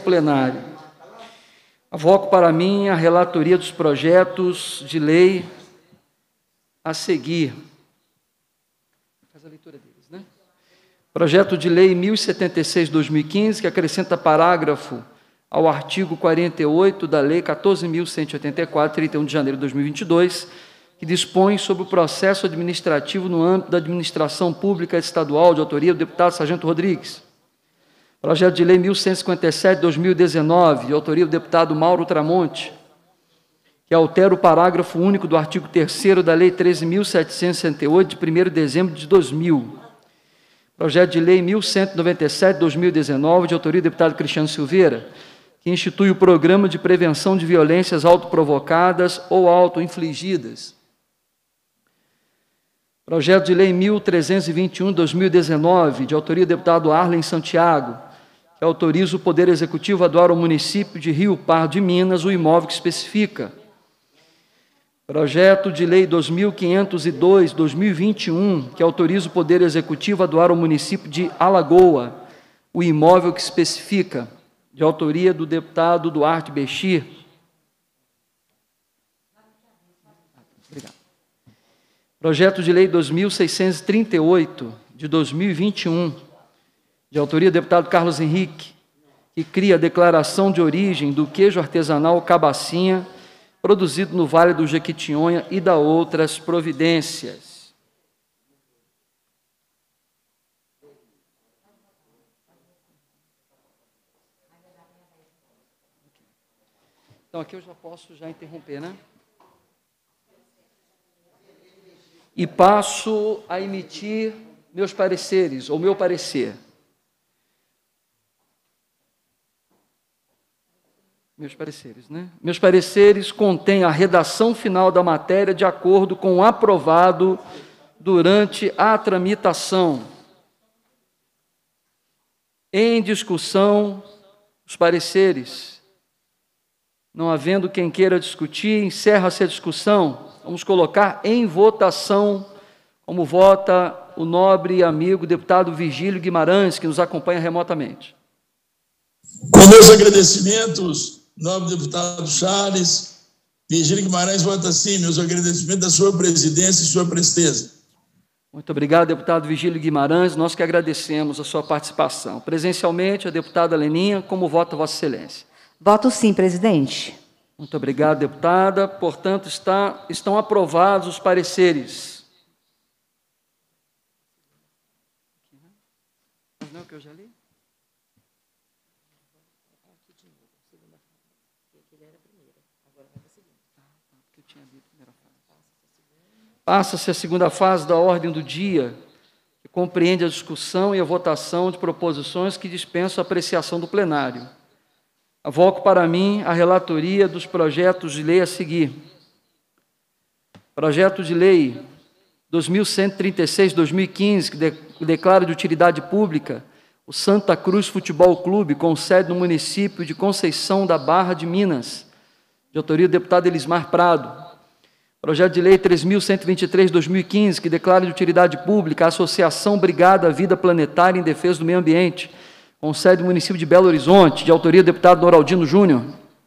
plenário. Avoco para mim a relatoria dos projetos de lei a seguir. Faz a leitura deles, né? Projeto de Lei 1076/2015, que acrescenta parágrafo ao artigo 48 da Lei 14.184, 31 de janeiro de 2022, que dispõe sobre o processo administrativo no âmbito da administração pública estadual, de autoria do deputado Sargento Rodrigues. Projeto de Lei 1157/2019, de autoria do deputado Mauro Tramonte, que altera o parágrafo único do artigo 3º da Lei 13.768, de 1º de dezembro de 2000. Projeto de Lei 1197/2019, de autoria do deputado Cristiano Silveira, que institui o Programa de Prevenção de Violências Autoprovocadas ou Autoinfligidas. Projeto de Lei 1321/2019, de autoria do deputado Arlen Santiago, que autoriza o Poder Executivo a doar ao município de Rio Pardo de Minas o imóvel que especifica. Projeto de Lei 2502/2021, que autoriza o Poder Executivo a doar ao município de Alagoa o imóvel que especifica, de autoria do deputado Duarte Bechir. Obrigado. Projeto de Lei 2638, de 2021, de autoria do deputado Carlos Henrique, que cria a declaração de origem do queijo artesanal Cabacinha, produzido no Vale do Jequitinhonha, e da outras providências. Então, aqui eu já posso interromper, né? E passo a emitir meus pareceres, ou meu parecer. Meus pareceres, né? Meus pareceres contêm a redação final da matéria de acordo com o aprovado durante a tramitação. Em discussão, os pareceres. Não havendo quem queira discutir, encerra-se a discussão. Vamos colocar em votação, como vota o nobre amigo deputado Virgílio Guimarães, que nos acompanha remotamente. Com meus agradecimentos, nobre deputado Charles, Virgílio Guimarães vota sim, meus agradecimentos da sua presidência e sua presteza. Muito obrigado, deputado Virgílio Guimarães, nós que agradecemos a sua participação. Presencialmente, a deputada Leninha, como vota Vossa Excelência? Voto sim, presidente. Muito obrigado, deputada. Portanto, estão aprovados os pareceres. Mas não é o que eu já li? Passa-se a segunda fase da ordem do dia, que compreende a discussão e a votação de proposições que dispensam a apreciação do plenário. Avoco para mim a relatoria dos projetos de lei a seguir. Projeto de Lei 2136/2015, que declara de utilidade pública o Santa Cruz Futebol Clube, com sede no município de Conceição da Barra de Minas, de autoria do deputado Elismar Prado. Projeto de Lei 3.123/2015, que declara de utilidade pública a Associação Brigada Vida Planetária em Defesa do Meio Ambiente, com sede no município de Belo Horizonte, de autoria do deputado Noraldino Júnior.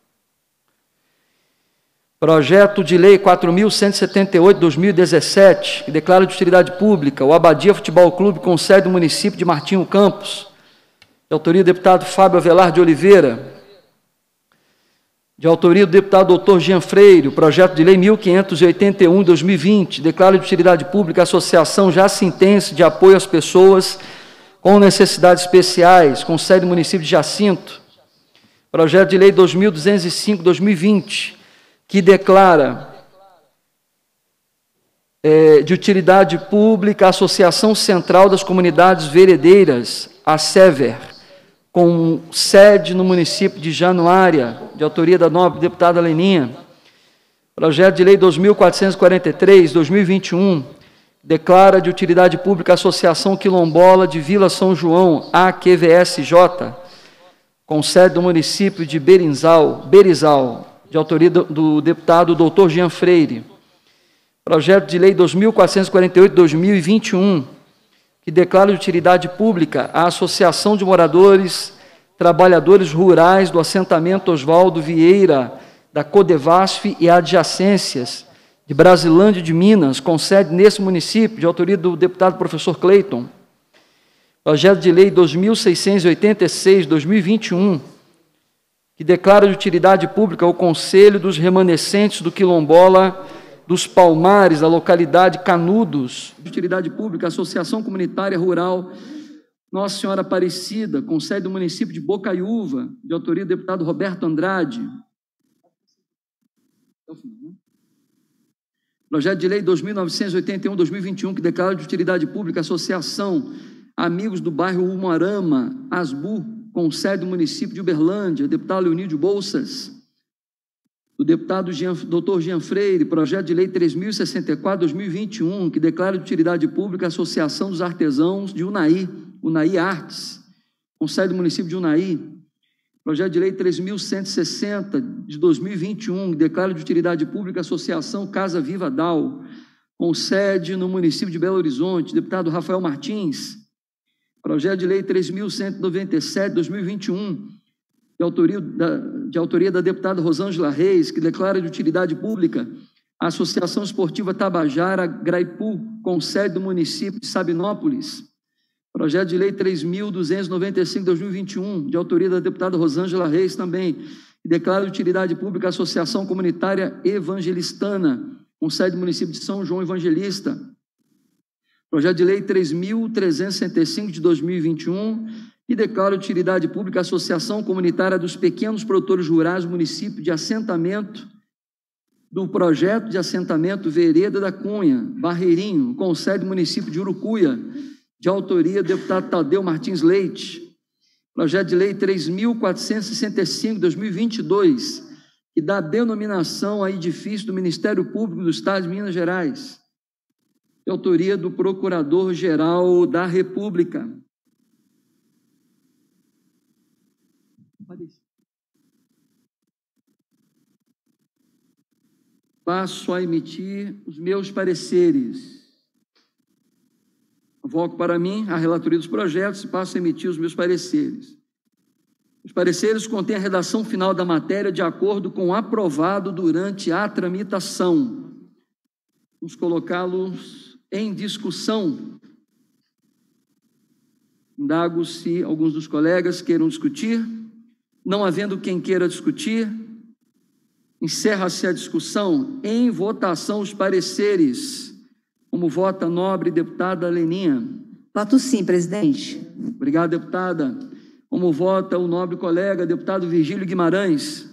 Projeto de Lei 4.178/2017, que declara de utilidade pública o Abadia Futebol Clube, com sede no município de Martinho Campos, de autoria do deputado Fábio Avelar de Oliveira. De autoria do deputado doutor Jean Freire, o projeto de lei 1581/2020, declara de utilidade pública a Associação Jacintense de Apoio às Pessoas com Necessidades Especiais, com sede no município de Jacinto. Projeto de lei 2205/2020, que declara de utilidade pública a Associação Central das Comunidades Veredeiras, a SEVER, com sede no município de Januária, de autoria da nobre deputada Leninha. Projeto de lei 2443/2021, declara de utilidade pública a Associação Quilombola de Vila São João, AQVSJ, com sede no município de Berizal, de autoria do deputado doutor Jean Freire. Projeto de lei 2448/2021, que declara de utilidade pública a Associação de Moradores trabalhadores rurais do assentamento Oswaldo Vieira, da Codevasf e adjacências, de Brasilândia de Minas, com sede nesse município, de autoria do deputado professor Cleiton. Projeto de Lei 2686/2021, que declara de utilidade pública o Conselho dos Remanescentes do Quilombola dos Palmares, da localidade Canudos, de utilidade pública, Associação Comunitária Rural Nossa Senhora Aparecida, com sede do município de Bocaiúva, de autoria do deputado Roberto Andrade. Projeto de Lei 2981/2021, que declara de utilidade pública a Associação Amigos do Bairro Umuarama, ASBU, com sede do município de Uberlândia, deputado Leonídio Bolsas. Do deputado Dr. Jean Freire, projeto de lei 3064/2021, que declara de utilidade pública a Associação dos Artesãos de Unai, Unai Artes, com sede do município de Unai. Projeto de lei 3160/2021, que declara de utilidade pública a Associação Casa Viva DAO, com sede no município de Belo Horizonte, deputado Rafael Martins. Projeto de lei 3197/2021, de autoria da deputada Rosângela Reis, que declara de utilidade pública a Associação Esportiva Tabajara Graipu, com sede do município de Sabinópolis. Projeto de lei 3295/2021, de autoria da deputada Rosângela Reis também, que declara de utilidade pública a Associação Comunitária Evangelistana, com sede do município de São João Evangelista. Projeto de lei 3365/2021, que declara de utilidade pública a Associação Comunitária dos Pequenos Produtores Rurais do município de assentamento, do projeto de assentamento Vereda da Cunha, Barreirinho, com sede do município de Urucuia, de autoria do deputado Tadeu Martins Leite. Projeto de lei 3465/2022, que dá denominação a edifício do Ministério Público do Estado de Minas Gerais, de autoria do Procurador-Geral da República. Passo a emitir os meus pareceres. Invoco para mim a relatoria dos projetos e passo a emitir os meus pareceres. Os pareceres contêm a redação final da matéria de acordo com o aprovado durante a tramitação. Vamos colocá-los em discussão. Indago se alguns dos colegas queiram discutir. Não havendo quem queira discutir, encerra-se a discussão. Em votação os pareceres. Como vota a nobre deputada Leninha? Voto sim, presidente. Obrigado, deputada. Como vota o nobre colega, deputado Virgílio Guimarães?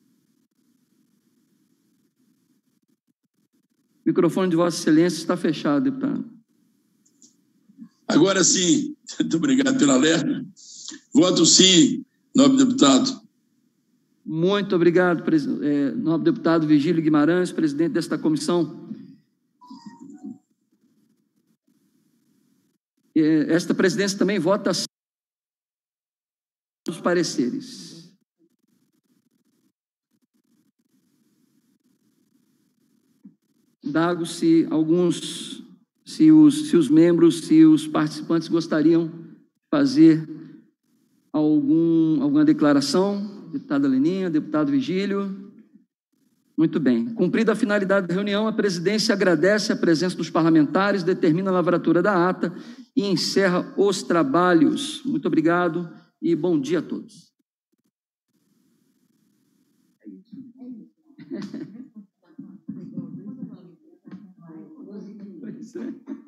O microfone de Vossa Excelência está fechado, deputado. Agora sim. Muito obrigado pelo alerta. Voto sim, nobre deputado. Muito obrigado, nobre deputado Virgílio Guimarães, presidente desta comissão. Esta presidência também vota os pareceres. Indago se os membros, se os participantes gostariam de fazer alguma declaração. Deputada Leninha, deputado Vigílio. Muito bem. Cumprida a finalidade da reunião, a presidência agradece a presença dos parlamentares, determina a lavratura da ata e encerra os trabalhos. Muito obrigado e bom dia a todos. Pois é.